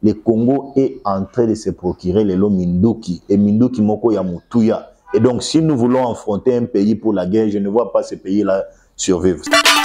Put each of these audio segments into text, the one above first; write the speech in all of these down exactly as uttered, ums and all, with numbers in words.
le Congo est en train de se procurer les lots Minduki et Minduki Moko Yamutuya. Et donc, si nous voulons affronter un pays pour la guerre, je ne vois pas ce pays-là survivre.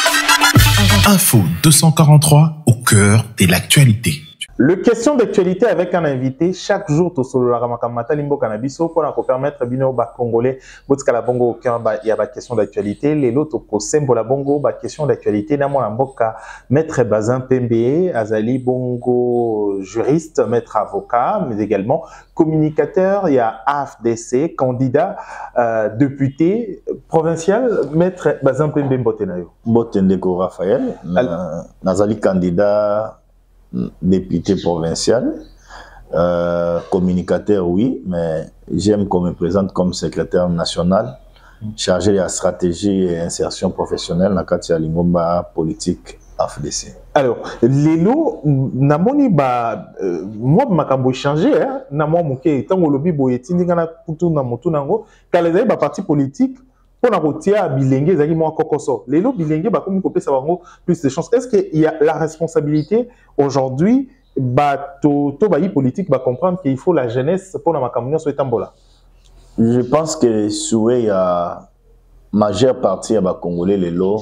Info deux cent quarante-trois au cœur de l'actualité. Le question d'actualité avec un invité chaque jour tout solo la ramakamata limbo cannabiso pour nous permettre bino ba congolais botka la bongo au cœur ba il y a ba question d'actualité les loto ko sembo la bongo ba question d'actualité na mona mboka maître Bazin Pembe azali bongo juriste maître avocat mais également communicateur il y a A F D C candidat euh, député provincial maître Bazin Pembe Mbotenayo Mbotendeko Raphaël nazali candidat député provincial, euh, communicateur oui, mais j'aime qu'on me présente comme secrétaire national chargé de la stratégie et insertion professionnelle dans le cadre Lingomba politique A F D C. Alors, lelo namoni ba euh, moi makambo changer hein, na moi moké tango lobi boyeti ndingana kutu na mutu nango kala zai ba parti politique pour na kotia bilenge zaki moi kokoso lelo bilenge ba komi kopesa bango plus de chances. Est-ce qu'il y a la responsabilité aujourd'hui ba to to ba politique ba comprendre qu'il faut la jeunesse pour na makambo so etambola? Je pense que souhait il y a majeure partie à ba congolais lelo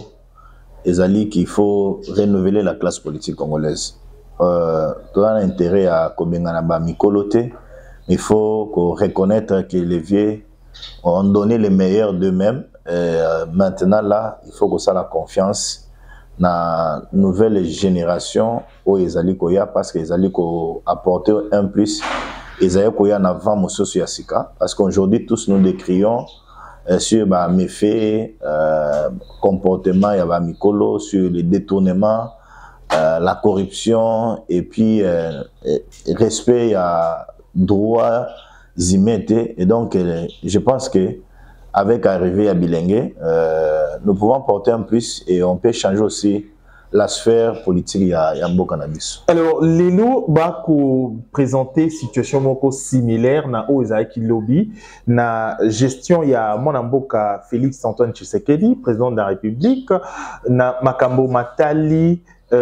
ezali qu'il faut renouveler la classe politique congolaise. Euh tout un intérêt à komengana ba mikolote, il faut qu'on reconnaître que les vieux ont donné le meilleur d'eux-mêmes. Euh, maintenant, là, il faut que ça la confiance dans la nouvelle génération où ils allaient koya parce qu'ils allaient apporter un plus. Ils allaient koya en avant Mosso Yasika parce qu'aujourd'hui, tous nous décrions euh, sur bah, méfaits, euh, comportement, il y a Mikolo, sur les détournements, euh, la corruption et puis euh, respect à droit. Zimete. Et donc, euh, je pense que avec arrivée à Bilingue, euh, nous pouvons porter un plus et on peut changer aussi la sphère politique à Yambo Cannabis. Alors, Lelo va présenter situation moko similaire na Ozaiki Lobby, na gestion ya Monamboka Félix Antoine Tshisekedi, président de la République, na Makambo Matali,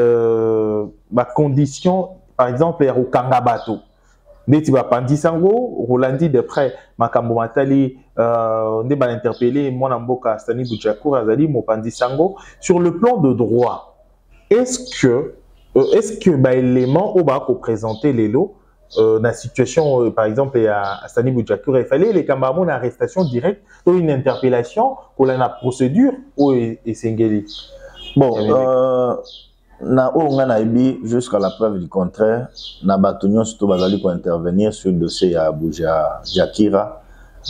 euh, ma condition, par exemple, ya Kangabato. Neti ba Pandisango, Rolandi de près, Makambo Matali, euh, ne ba interpellé, mon amboka Stani Bouchakour, Azali, mo Pandisango, sur le plan de droit. Est-ce que, euh, est-ce que, bah, élément, au bas, présenter les lots, euh, dans la situation, euh, par exemple, à Stani Bouchakour, il fallait les camarades, une arrestation directe, ou une interpellation, ou la procédure, ou et Sengeli. Bon, euh, na ongana ibi jusqu'à la preuve du contraire na batunyo surtout bazali ko intervenir sur le dossier ya Abuja Jakira.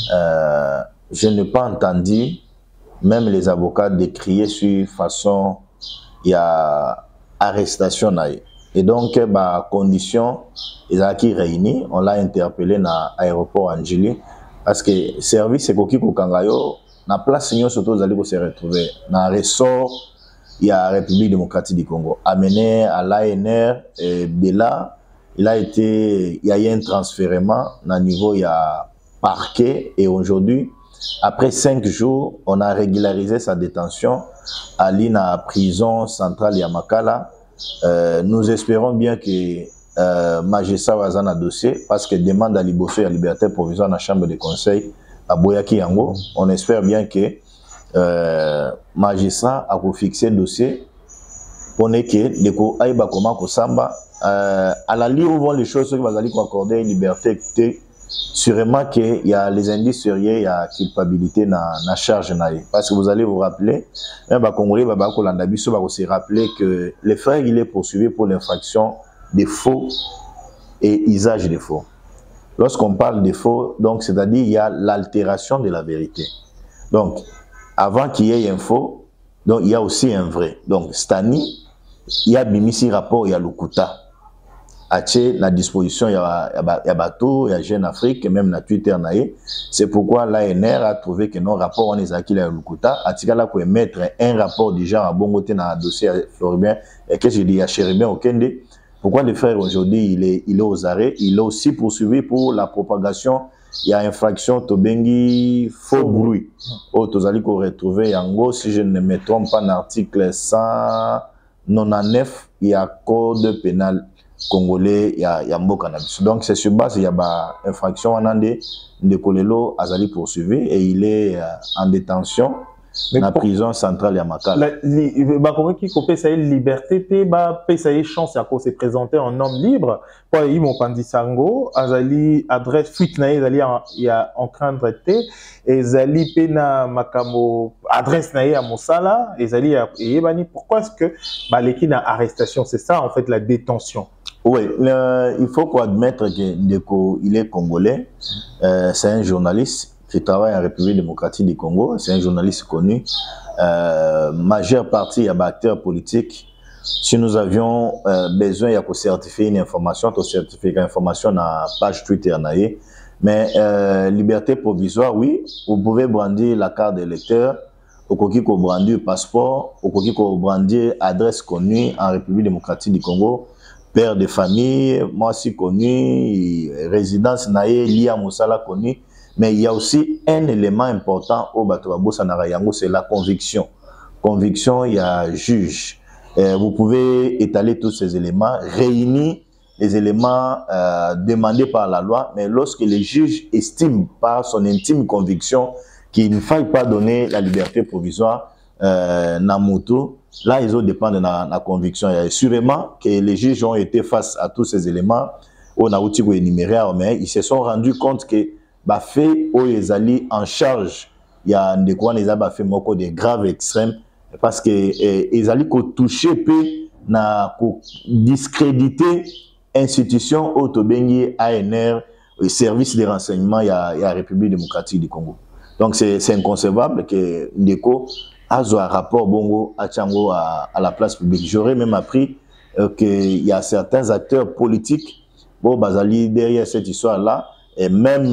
Euh, je n'ai pas entendu même les avocats décrier sur façon il y a arrestation naïe. Et donc ba condition ils a qui réunis on l'a interpellé na aéroport Angeli parce que service ekoki ko kangayo na place nyo surtout bazali ko se retrouver na ressort. Il y a la République démocratique du Congo, amené à l'A N R, et de là, il a été, il y a eu un transfèrement, à niveau, il y a parquet, et aujourd'hui, après cinq jours, on a régularisé sa détention à l'Ina prison centrale Yamakala. Euh, nous espérons bien que euh, Magessa va en dossier, parce que demande à Liboso et à liberté provisoire dans la chambre de conseil à Boyaki Yango. On espère bien que Euh, magistrat a fixé le dossier pour que les co aïba comment ko samba euh, à la ligne où vont les choses qui vont aller accorder une liberté sûrement qu'il y a les indices sérieux il y a culpabilité na na charge naïe parce que vous allez vous rappeler un ba congolais ba ba ko landa biso ba ko se rappeler que le frère il est poursuivi pour l'infraction de faux et usage de faux. Lorsqu'on parle de faux donc c'est-à-dire il y a l'altération de la vérité. Donc avant qu'il y ait un faux, donc il y a aussi un vrai. Donc Stani, il y a Bimisi rapport, il y a Lukuta. Ache la disposition, il y a il y a bateau, il y a Jeune Afrique, même la Twitter naïe. C'est pourquoi l'A N R a trouvé que nos rapports on les a acquis à Lukuta. Atika là pour mettre un rapport du genre à Bongoté dans le dossier Floribert et que je dis à Chéribien au Kende. Pourquoi le frère aujourd'hui il est il est aux arrêts, il est aussi poursuivi pour la propagation. Il y a infraction Tobengi faux bruit. Oh, Tozali qu'on retrouve Yango, si je ne me trompe pas, l'article cent quatre-vingt-dix-neuf, il y a code pénal congolais ya ya mboka na biso. Donc c'est sur base il y a ba infraction anande de Kolelo Azali poursuivi et il est euh, en détention dans la prison centrale ya Makala. Ba comment qui copé ça liberté té ba pay ça chance à se présenter en homme libre pour y mon pandisango Azali adresse fuite na Azali il y a en craindre té et Zali pena makamo adresse na ya mosala et Zali et bani pourquoi est-ce que ba l'équipe na arrestation c'est ça en fait la détention. Oui, le, il faut qu'on admette que Ndeko, il est congolais, euh, c'est un journaliste qui travaille en République démocratique du Congo, c'est un journaliste connu, euh, majeure partie à acteurs politiques. Si nous avions euh, besoin, il y a qu'on certifier une information, on certifie l'information dans la page Twitter, mais euh, liberté provisoire, oui, vous pouvez brandir la carte d'électeur, au coquille qu'on brandir passeport, au coquille qu'on brandir adresse connue en République démocratique du Congo. Père de famille, moi aussi connu, résidence naïe, liée à Moussala connu, mais il y a aussi un élément important au Batouabou Sanarayango, c'est la conviction. Conviction, il y a juge. Euh, vous pouvez étaler tous ces éléments, réunir les éléments euh, demandés par la loi, mais lorsque le juge estime par son intime conviction qu'il ne faille pas donner la liberté provisoire euh, Namuto, là, ils ont dépendent de la, la conviction. Et sûrement que les juges ont été face à tous ces éléments, on a outil énuméré, mais ils se sont rendus compte que bah fait où ils allaient en charge, il y a des quoi ils ont fait beaucoup de graves extrêmes parce que eh, ils allaient toucher peu na discréditer institution autobengui A N R, service de renseignement il y a la République démocratique du Congo. Donc c'est inconcevable que Ndeko Azo un rapport bongo à Tchango à, à la place publique. J'aurais même appris euh, qu'il y a certains acteurs politiques bon bazali derrière cette histoire-là et même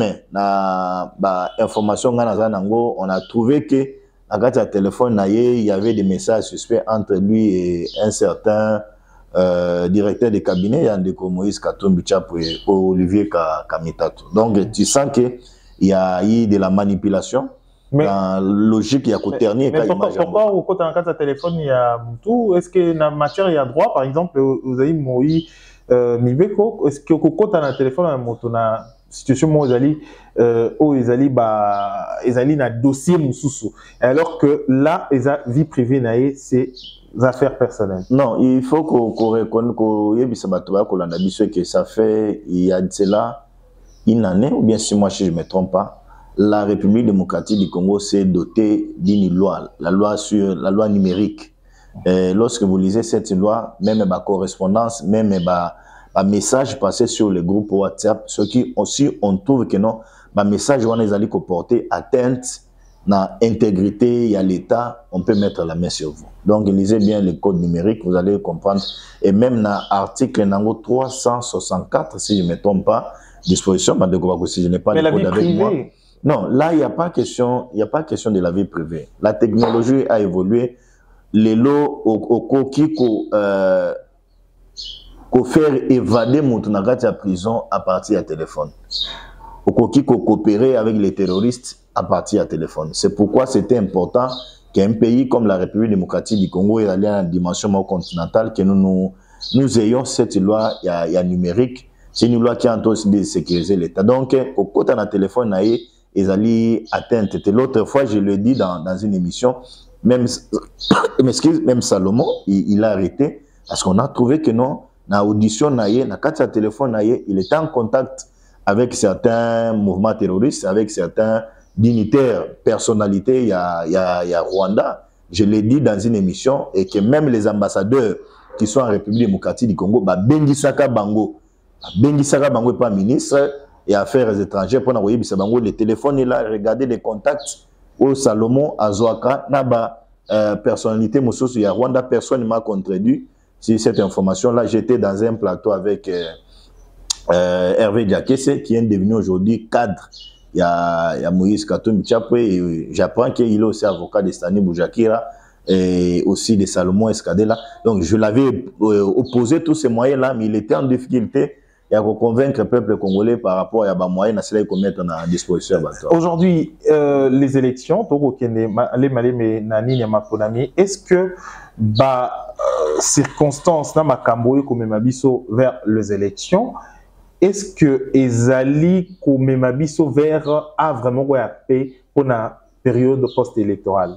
na bah information on a trouvé que à grâce à téléphone il y avait des messages suspects entre lui et un certain euh, directeur de cabinet Yandeko Moïse Katumbi Tchapo et Olivier Kamitato. Donc tu sens que il y a eu de la manipulation. Mais dans logique il y a côté dernier mais pourquoi pourquoi au côté en cas de téléphone il y a tout est-ce que dans matière il y a droit par exemple vous avez Moïse Mibeko est-ce que au côté dans téléphone à moto na situation moi ils euh oh ils allaient bah ils allaient na dossier mususu alors que là les vie privée naé c'est affaires personnelles. Non, il faut qu'on qu'on reconnaisse qu'on yebisa bato ba kolanda biso que ça fait il y a de cela une année ou bien si moi si je me trompe pas. La République démocratique du Congo s'est dotée d'une loi, la loi sur la loi numérique. Et lorsque vous lisez cette loi, même ma correspondance, même ma message passé sur le groupe WhatsApp, ce qui aussi on trouve que non, ma message on est allé comporter atteinte à l'intégrité, il y a l'État, on peut mettre la main sur vous. Donc lisez bien le code numérique, vous allez comprendre. Et même dans l'article trois cent soixante-quatre, si je ne me trompe pas, disposition, si je n'ai pas le code avec moi. Non, là, il n'y a pas question, il n'y a pas question de la vie privée. La technologie a évolué. Les lots au coquille euh, qu'on faire évader mon à la prison à partir du téléphone. Au coquille qu'on coopérer avec les terroristes à partir du téléphone. C'est pourquoi c'était important qu'un pays comme la République démocratique du Congo ait allé à la dimension continentale, que nous, nous, nous ayons cette loi il y a, il y a numérique. C'est une loi qui a aussi de sécuriser l'État. Donc, au côté d'un téléphone, ils allaient atteindre. L'autre fois, je le dis dans, dans une émission, même, même Salomon, il, il a arrêté parce qu'on a trouvé que non, dans l'audition, dans le téléphone, il était en contact avec certains mouvements terroristes, avec certains dignitaires, personnalités, il y a, il y a, il y a Rwanda. Je l'ai dit dans une émission et que même les ambassadeurs qui sont en République démocratique du Congo, bah, Bengi Saka Bango, Bengi Saka Bango n'est pas ministre et affaires étrangères pour n'envoyer Bango le téléphone est là, regardez les contacts au Salomon Azoaka Naba euh, personnalité Moussos il y a Rwanda, personne ne m'a contredit sur cette information là. J'étais dans un plateau avec euh, euh, Hervé Diakese qui est devenu aujourd'hui cadre. Il y a, il y a Moïse Katumbi Tchapo et j'apprends qu'il est aussi avocat de Stani Boujakira et aussi de Salomon Escadela. Donc je l'avais euh, opposé tous ces moyens là, mais il était en difficulté. et à convaincre le peuple congolais par rapport à des moyens nationaux qu'on met à disposition. Aujourd'hui, euh, les élections, est-ce que bah, euh, circonstances dans ma vers les élections, est-ce que Ezali Komemabiso vers a vraiment paix pour la période post-électorale?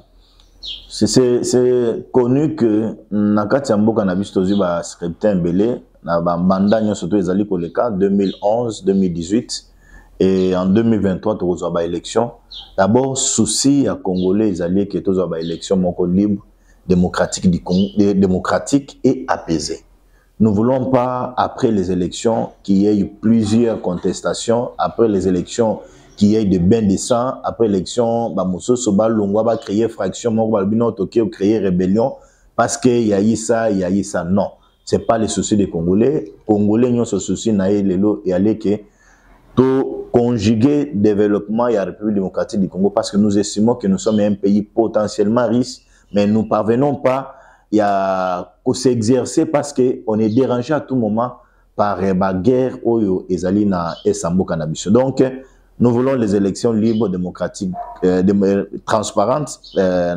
C'est connu que Nakati Amboka Nabistozi va scripter belé na mandat surtout Ezali Koleka deux mille onze deux mille dix-huit et en deux mille vingt-trois tu as élection. D'abord souci à Congolais Ezali que tu as élection moko libre, démocratique du Congo, démocratique et apaisée. Nous ne voulons pas, après les élections, qu'il y ait eu plusieurs contestations, après les élections, qu'il y ait de bains de sang, après l'élection, Bamoso Soba Longwa va créer fraction, Morbalbino Tokyo créer rébellion, parce qu'il y a eu ça, il y a eu ça. Non, ce n'est pas les soucis des Congolais. Congolais n'ont ce souci, naïe lelo et aller que tout conjuguer développement et la République démocratique du Congo, parce que nous estimons que nous sommes un pays potentiellement riche, mais nous ne parvenons pas. Il y a qu'on s'exercer parce qu'on est dérangé à tout moment par la guerre Oyo Ezalina et Sambo Cannabis. Donc, nous voulons les élections libres, démocratiques, euh, dé transparentes, euh,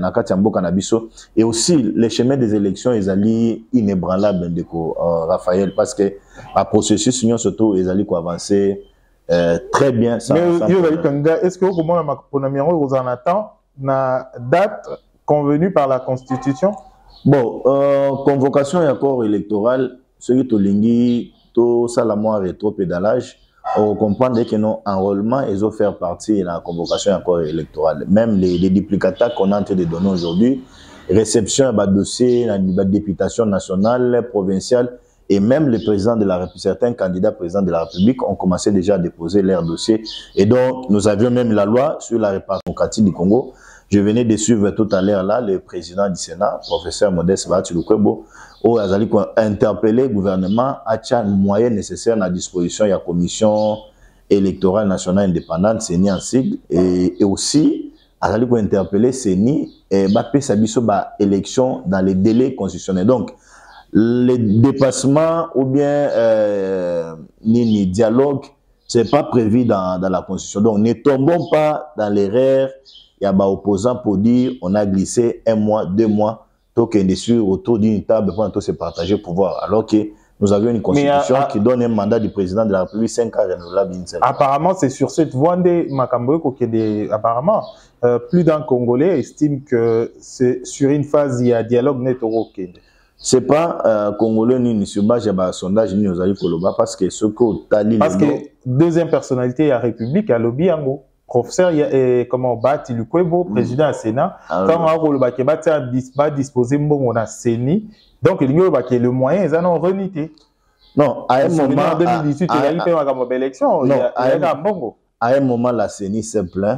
et aussi les chemins des élections Ezali inébranlables de euh, Raphaël, parce que le processus surtout Ezali ko avancer euh, très bien. Sans, mais est-ce que vous attend la date convenue par la Constitution? Bon, euh, convocation et accord électoral, ce qui est lingui, tout ça la moins rétro-pédalage, on comprend que nos enrôlements, ils ont fait partie de la convocation et accord électoral. Même les, les duplicata qu'on a en train de donner aujourd'hui, réception de dossier, la députation nationale, provinciale, et même les présidents de la République, certains candidats présidents de la République ont commencé déjà à déposer leurs dossiers. Et donc, nous avions même la loi sur la répartition démocratique du Congo. Je venais de suivre tout à l'heure là le président du Sénat, professeur Modeste Bahatulukwebo, où il a interpellé le gouvernement à un moyen nécessaire à la disposition de la commission électorale nationale indépendante, C E N I en sigle, et, et aussi il a interpellé C E N I et Bapé Sabiso ba élection dans les délais constitutionnels. Donc, les dépassements ou bien euh, ni, ni dialogue, ce n'est pas prévu dans, dans la Constitution. Donc, ne tombons pas dans l'erreur. Il y a des opposants pour dire on a glissé un mois, deux mois, tout est dessus autour d'une table pour tout se partager le pouvoir. Alors que nous avions une constitution à, qui donne un mandat du président de la République cinq ans renouvelable. Apparemment, c'est sur cette voie de Makamboe que apparemment euh, plus d'un Congolais estime que c'est sur une phase il y a dialogue net au Kenya. C'est pas euh, Congolais ni sur base de sondage ni aux alliés Koloba parce que ce que Tali. Parce que deuxième personnalité à la République à lobby ango. Professeur, et comment Bati Lukwebo, président du Sénat, quand on a le disposer on a C E N I, donc il y a le moyen, ils en ont renité. Non, à un moment, en deux mille dix-huit, il y a eu une élection, il y a un bongo. À un moment, la C E N I s'est plaint,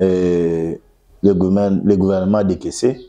le gouvernement, le gouvernement a décaissé.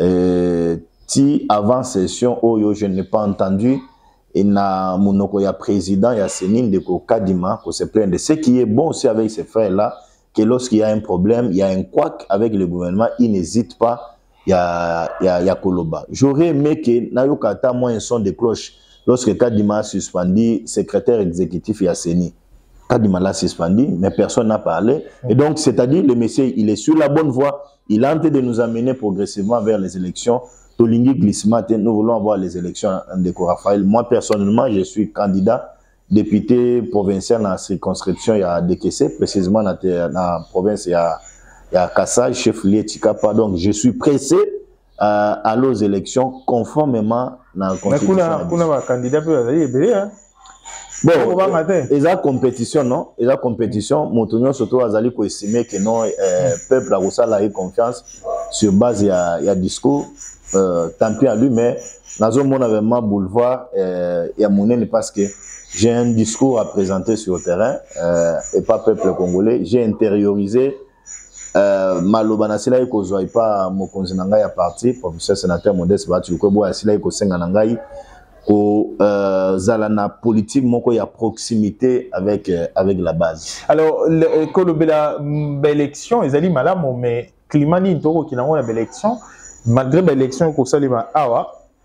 Si avant session, oh, je n'ai pas entendu, il y a un président, il y a C E N I de Kadima, qui se plaint de ce qui est bon aussi avec ces frères-là. Que lorsqu'il y a un problème, il y a un couac avec le gouvernement, il n'hésite pas, il y a, il y a, il y a Koloba. J'aurais aimé que Nayokata, moi, un son de cloche, lorsque Kadima a suspendu, secrétaire exécutif, il y a C E N I. Kadima l'a suspendu, mais personne n'a parlé. Et donc, c'est-à-dire, le monsieur, il est sur la bonne voie, il est en train de nous amener progressivement vers les élections. Tolingi glissement, nous voulons avoir les élections de Raphaël. Moi, personnellement, je suis candidat. Député provincial dans la circonscription, il y a décaissé, précisément dans la province, il y a, il y a Kassai, chef-lieu Tikapa. Donc, je suis pressé euh, à aller aux élections conformément à la constitution. Mais vous avez un candidat pour aller hein? Bon, il y a compétition, non? Il y a compétition. Montonio surtout a estimé que non, euh, peuple a reçu la confiance sur base il y a, il y a discours. Euh, tant pis à lui, mais dans un monde avec ma boulevard, euh, il y a mon parce que j'ai un discours à présenter sur le terrain euh, et pas peuple congolais. J'ai intériorisé euh, Maloba Sila Iko Zoai pas mon konzinanga ya parti, professeur sénateur Modeste Bahatulukwebo Sila Iko Senga Nangai, ko zalana politique moko ya proximité avec euh, avec la base. Alors que le bela élection, ils allaient malamo mais climat ni toko qui n'a pas l'élection malgré l'élection ko salima awa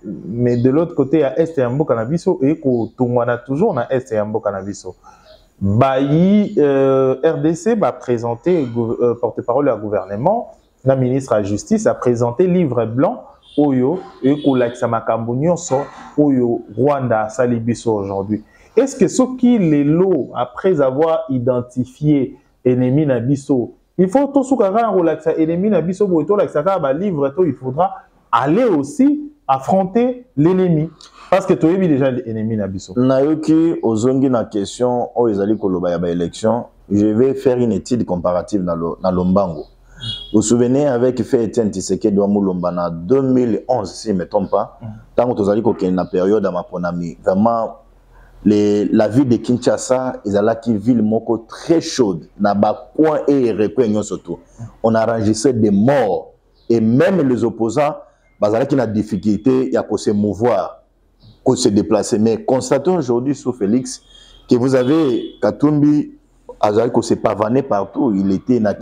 mais de l'autre côté, à Est et Ambo Cannabiso, et qu'on a toujours dans Est et Ambo Cannabiso. Bailly, euh, R D C va présenter, euh, porte-parole du gouvernement, la ministre de la Justice a présenté livre blanc, Oyo, et qu'on l'a Oyo, Rwanda, Salibiso aujourd'hui. Est-ce que ceux qui les lots, après avoir identifié ennemi Nabiso, il faut tout ce qu'on a ennemi Nabiso, il faudra aller aussi affronter l'ennemi. Parce que tu as vu déjà l'ennemi Nabiso. Nayoki, aux ongi na question, aux ezali koloba ya élection, je vais faire une étude comparative dans Lombango. Vous vous souvenez avec fait Etienne Tshisekedi wa Mulomba en deux mille onze, si je ne me trompe pas, tant que tu as dit qu'il y a une période à ma ponami, vraiment, les, la ville de Kinshasa, ils ont une ville moko très chaude, na ba coin et recoin surtout. On a enregistré des morts et même les opposants, ils ont une difficulté, il y a qu'à se mouvoir. Qu'on se déplacer. Mais constatons aujourd'hui sous Félix que vous avez Katumbi, Azali qu'on s'est pavané partout, il était na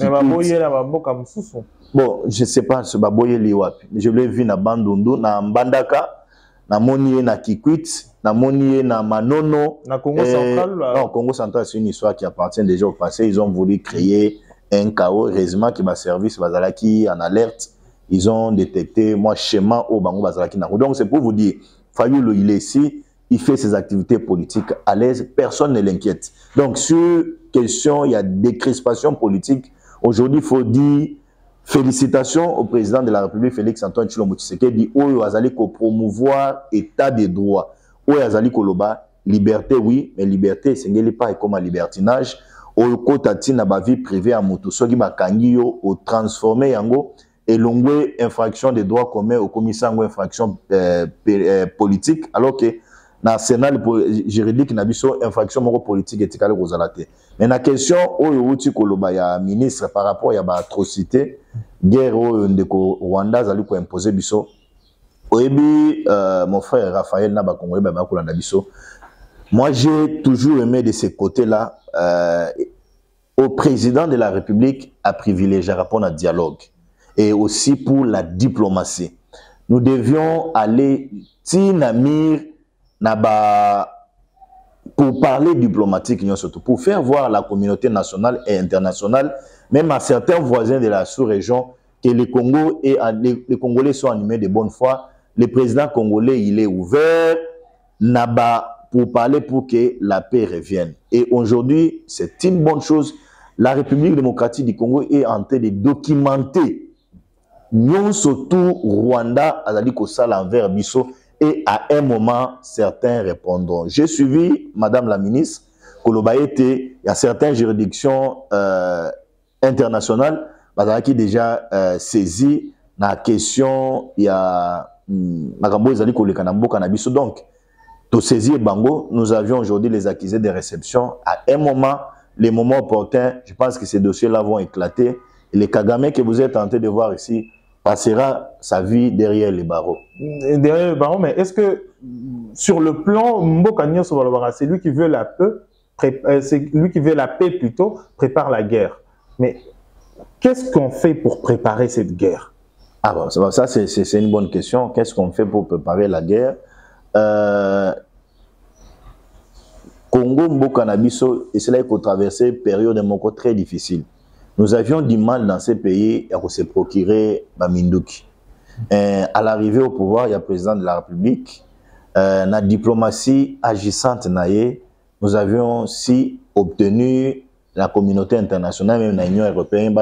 bon, je ne sais pas ce baboye liwapi. Je l'ai vu na Bandundu, na Mbandaka, na Monie na Kikwit, na Monie na Manono. Na Congo central là. Non, Congo central c'est une histoire qui appartient déjà au passé. Ils ont voulu créer un chaos. Heureusement que ma service Bazalaki en alerte. Ils ont détecté moi schéma au Bango Bazalaki na. Donc c'est pour vous dire. Fayulu, il est ici, il fait ses activités politiques à l'aise, personne ne l'inquiète. Donc, sur question, il y a des crispations politiques. Aujourd'hui, il faut dire félicitations au président de la République, Félix Antoine Tshilombo Tshisekedi, où il a promouvoir l'état des droits. Où il a Koloba, liberté, oui, mais liberté, ce n'est pas comme un libertinage. Au côté de la vie privée à Moto, ce qui m'a au transformé yango. Et l'ongwe infraction des droits communs au commissaire infraction euh, euh, politique, alors que dans l'arsenal juridique, n'a pas infraction politique et éthique aux alatés. Mais la question, où est-ce que le ministre par rapport à l'atrocité, guerre au Rwanda, a imposé biso. Oebi, mon frère Raphaël Naba Congolais, moi j'ai toujours aimé de ce côté-là, euh, au président de la République à privilégier répondre à dialogue. Et aussi pour la diplomatie. Nous devions aller tinamir naba pour parler diplomatique, surtout pour faire voir à la communauté nationale et internationale, même à certains voisins de la sous-région, que le Congo et les, les Congolais sont animés de bonne foi. Le président congolais, il est ouvert naba pour parler pour que la paix revienne. Et aujourd'hui, c'est une bonne chose. La République démocratique du Congo est en train de documenter non surtout Rwanda a dit que ça l'envers Bisso et à un moment certains répondront. J'ai suivi Madame la ministre Kolobaïté, il y a certaines juridictions euh, internationales qui déjà euh, saisi la question il y a Magambo Zali Kolekanambo Kanabiso donc tout saisi Bango nous avions aujourd'hui les accusés de réception à un moment les moments opportuns je pense que ces dossiers là vont éclater et les Kagame que vous êtes en train de voir ici passera sa vie derrière les barreaux. Derrière les barreaux, mais est-ce que sur le plan Mbokanyo Sobalobara, c'est lui qui veut la paix, c'est lui qui veut la paix plutôt, prépare la guerre. Mais qu'est-ce qu'on fait pour préparer cette guerre? Ah bon, ça c'est une bonne question. Qu'est-ce qu'on fait pour préparer la guerre? euh, Congo Mbokanabiso, et c'est là qu'il faut traverser une période de Moko très difficile. Nous avions du mal dans ces pays à se procurer Baminduki. Euh, à l'arrivée au pouvoir, il y a le président de la République. Euh, la diplomatie agissante, nous avions aussi obtenu la communauté internationale, même l'Union européenne,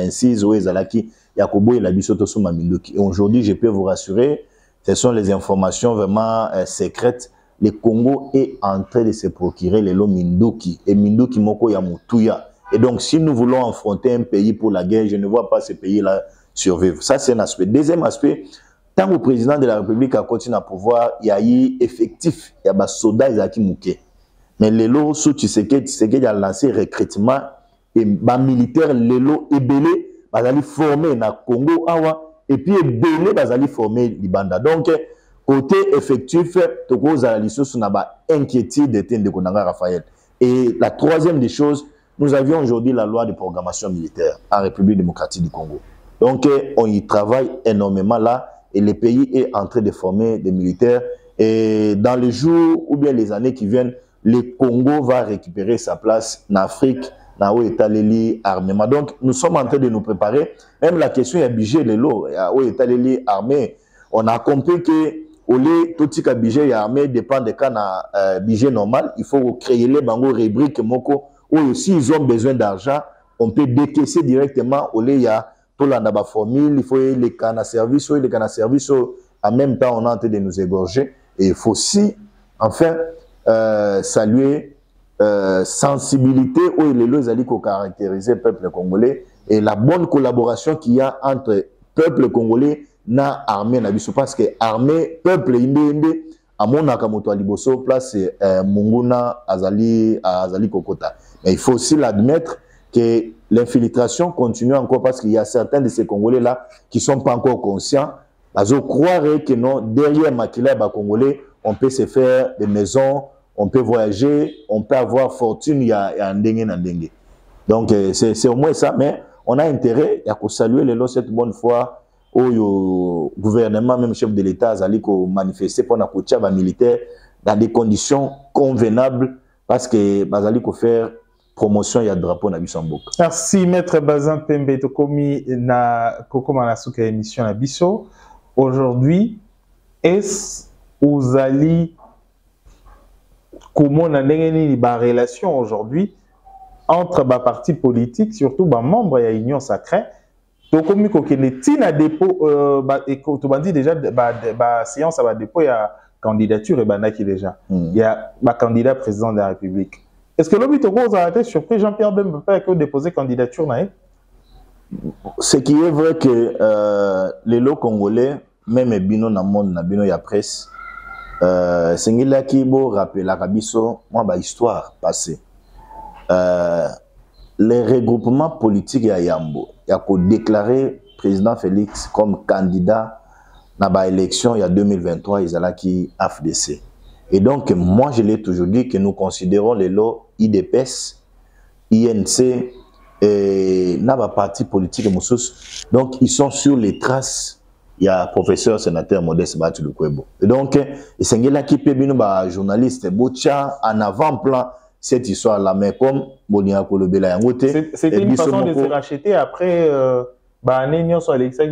et aujourd'hui, je peux vous rassurer, ce sont les informations vraiment euh, secrètes. Le Congo est en train de se procurer les lots Minduki. Et Minduki Moko Yamutuya. Et donc, si nous voulons affronter un pays pour la guerre, je ne vois pas ce pays-là survivre. Ça, c'est un aspect. Deuxième aspect, tant que le président de la République a continué à pouvoir, il y a eu effectif, il y a des soldats qui mouquent. Mais les lots, sous Tshisekedi, Tshisekedi a lancé recrutement et les militaires, les lots ébélés, ils allaient former dans le Congo, et puis ébélés, ils allaient former Libanda. Donc, côté effectif, tu as une inquiétude de Raphaël. Et la troisième des choses, nous avions aujourd'hui la loi de programmation militaire en République démocratique du Congo. Donc, on y travaille énormément là. et le pays est en train de former des militaires. Et dans les jours ou bien les années qui viennent, le Congo va récupérer sa place en Afrique, dans où est armement. Donc, nous sommes en train de nous préparer. Même la question est budget de l'eau, où est armé. On a compris que au lieu tout ce budget est armé dépend de quand euh, budget normal. Il faut créer les bango rubriques moko où aussi ils ont besoin d'argent, on peut décaisser directement au lieu il y a tout la formule, il faut les canaux service, les canaux service en même temps on est en train de nous égorger. Et il faut aussi, enfin, euh, saluer euh, sensibilité où les lois allaient caractériser le peuple congolais et la bonne collaboration qu'il y a entre peuple congolais et l'armée. Parce que l'armée, peuple indé, à mon akamoto aliboso, place euh, Munguna Azali, Azali Kokota. Mais il faut aussi l'admettre que l'infiltration continue encore parce qu'il y a certains de ces Congolais-là qui ne sont pas encore conscients. Je crois que non, derrière Makila Congolais, on peut se faire des maisons, on peut voyager, on peut avoir fortune, il y a un dengue un dengue. Donc c'est au moins ça, mais on a intérêt à saluer les lois cette bonne foi où le gouvernement, même chef de l'État, a manifesté pour les militaires dans des conditions convenables parce que Bazali ko faire promotion, il y a drapeau na Bissamboka. Merci Maître Bazin Pembe Tokomi na kokoma na suka émission na biso. Aujourd'hui, est-ce aux alliés comment on a une relation aujourd'hui entre les partis politiques, surtout les membres de l'Union sacrée. Donc, comme il a dépôt, tu dit déjà, la séance à dépôt, il y a candidature et qui déjà. Il y a le candidat président de la République. Est-ce que l'objet vous a été surpris, Jean-Pierre Bemba, que déposer candidature? Ce qui est vrai que euh, les lots congolais, même bino na monde na bino ya presse, euh, c'est là qui bo rappelle la rabiso, moi ba histoire passée. Euh, les regroupements politiques à Yambo, il y a déclaré président Félix comme candidat dans la élection il y a deux mille vingt-trois, ils allaient qui A F D C. Et donc, moi, je l'ai toujours dit que nous considérons les lots I D P S, I N C et n'a parti politique et donc ils sont sur les traces. Il y a professeur sénateur Modeste Batu Lukwebo. Et donc, c'est là qui peut bien journaliste Bocha en avant-plan cette histoire-là, mais comme Bonia Kolobela Yangote. C'était une façon de se racheter après. Euh... Bah, il y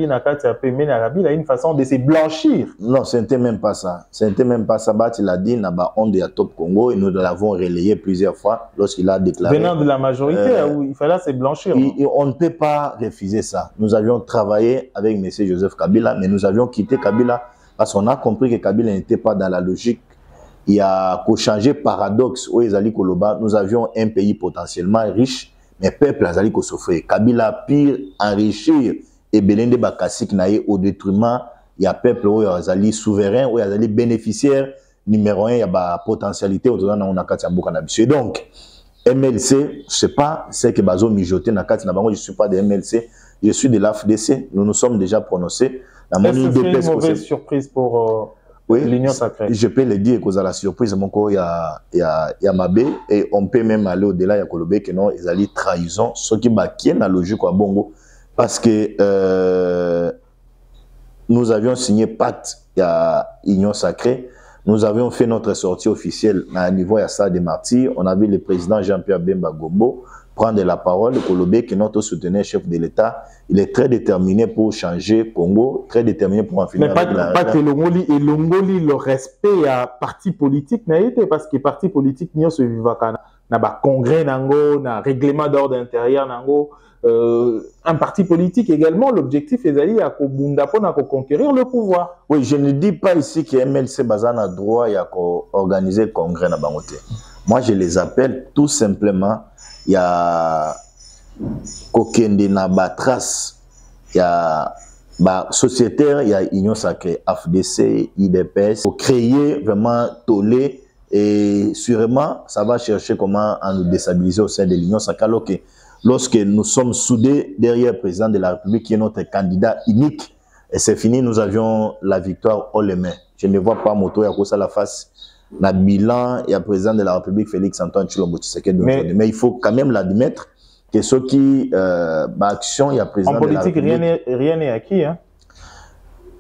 a une façon de se blanchir. Non, ce n'était même pas ça. Ce n'était même pas ça. Il a dit qu'on on est à Top Congo et nous l'avons relayé plusieurs fois lorsqu'il a déclaré. Venant de la majorité, euh, où il fallait se blanchir. Et, et on ne peut pas refuser ça. Nous avions travaillé avec M. Joseph Kabila, mais nous avions quitté Kabila parce qu'on a compris que Kabila n'était pas dans la logique. Il y a qu'au changer paradoxe où Ezali Koloba, nous avions un pays potentiellement riche. Mais peuple azali ko souffrir. Kabila pire enrichir et belende bakasik naie au détriment il y a peuple où azali souverain où azali bénéficiaire numéro un il y a ba potentialité autour na on a kati mboka na biso. Donc M L C je sais pas c'est que bazo mijoter na kati na bango je suis pas de M L C, je suis de l'A F D C. Nous nous sommes déjà prononcés. La monnaie de une mauvaise surprise pour euh... oui, l'Union sacrée. Je peux le dire que la surprise, il y a, il y a, il y a Mabé, et on peut même aller au-delà, il y a Kolobé, que non, ils allaient trahison, ce qui est la logique à Bongo, parce que euh, nous avions signé pacte, il y a Union sacrée, nous avions fait notre sortie officielle à niveau de Stade des Martyrs, on avait le président Jean-Pierre Bemba Gombo prendre la parole, Kolobé, qui est notre souteneur chef de l'État, il est très déterminé pour changer Congo, très déterminé pour en finir mais avec pas, la... pas que Longoli et Longoli, le respect à parti politique n'a été parce que parti politique n'y a ce vivacana. N'a pas congrès nango, n'a règlement d'ordre intérieur nango. Euh, un parti politique également, l'objectif est d'aller à conquérir le pouvoir. Oui, je ne dis pas ici que M L C Bazan a droit à organiser le congrès na bangote. Moi, je les appelle tout simplement. Il y a Kokende na Batras, il y a bah, sociétaire, il y a Union sacrée, A F D C, I D P S, pour créer vraiment tollé et sûrement ça va chercher comment à nous déstabiliser au sein de l'Union sacrée. Alors que lorsque nous sommes soudés derrière le président de la République qui est notre candidat unique, et c'est fini, nous avions la victoire haut les mains. Je ne vois pas moto à cause à la face. Na bilan, il y a le président de la République, Félix Antoine Tshilombo Tshisekedi. Mais, mais il faut quand même l'admettre que ceux qui, euh, bah, action, il y a le président en politique, de la République. rien n'est acquis. Hein?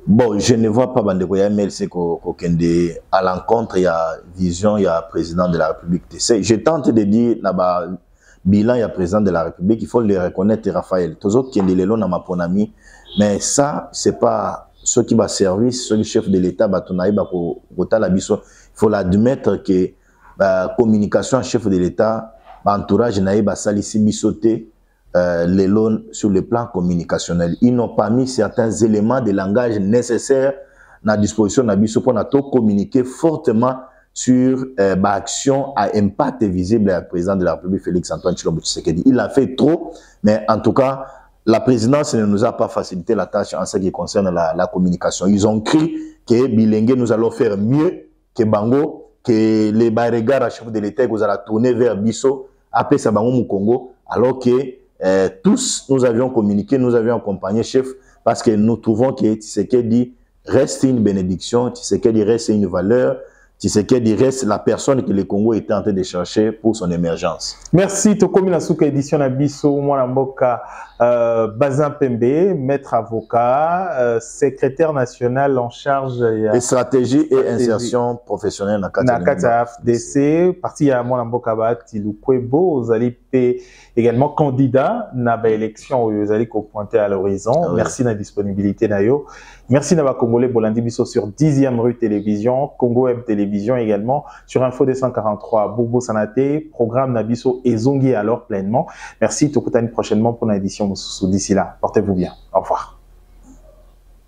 Bon, je ne vois pas Bandeko ya M L C kokende à l'encontre, il y a vision, il y a président de la République. Je tente de dire, là-bas, bilan, il y a président de la République, il faut le reconnaître, Raphaël. Tous autres qui ont des dans ma ponami, mais ça, c'est pas ce qui va servir, ce qui chef de l'État, il faut l'admettre que la communication chef de l'État, l'entourage naïba salisi bisoté, Euh, les loans sur le plan communicationnel. Ils n'ont pas mis certains éléments de langage nécessaires à la disposition de Nabiso pour communiquer fortement sur euh, l'action à impact visible du président de la République, Félix Antoine Tshilombo Tshisekedi. Il a fait trop, mais en tout cas, la présidence ne nous a pas facilité la tâche en ce qui concerne la, la communication. Ils ont cru que Bilingue, nous allons faire mieux que Bango, que les regards à chef de l'État, que vous allez tourner vers Bisso, après ça Bango Mukongo, alors que Euh, tous, nous avions communiqué, nous avions accompagné chef parce que nous trouvons que Tshisekedi reste une bénédiction, Tshisekedi reste une valeur, Tshisekedi reste la personne que le Congo était en train de chercher pour son émergence. Merci. Tokomi na souka édition na biso mwana mboka euh, Bazin Pembe, maître avocat, euh, secrétaire national en charge de stratégie et insertion professionnelle na Kata F D C, parti ya mwana mboka Bati Lukwebo, Ozali P également candidat na ba élection Ozali ko pointer à l'horizon. Ah oui. Merci na disponibilité na yo. Merci na ba Congolais Bolandi biso sur dixième rue télévision, Congo M télévision également sur Info deux cent quarante-trois Bourbo Sanate, programme Nabiso et Zongi alors pleinement. Merci, Tokutani prochainement pour l'édition d'ici là. Portez-vous bien. Au revoir.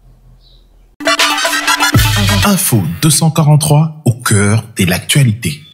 Info deux cent quarante-trois au cœur de l'actualité.